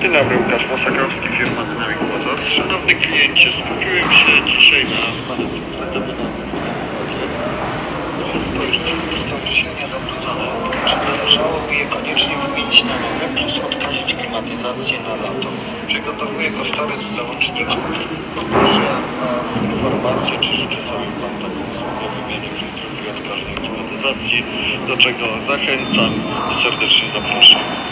Dzień dobry, Łukasz Włosakowski, firma Dynamic Motors. Szanowny kliencie, skupiłem się dzisiaj na Pana Muszę spojrzeć w zawieszenia zabrudzone. Czy należałoby je koniecznie wymienić na nowe, plus odkazić klimatyzację na lato? Przygotowuję kosztorys w załączniku. Poproszę o informację, czy życzy sobie Pan taką usługę wymiany filtrów i odkażenia klimatyzacji, do czego zachęcam i serdecznie zapraszam.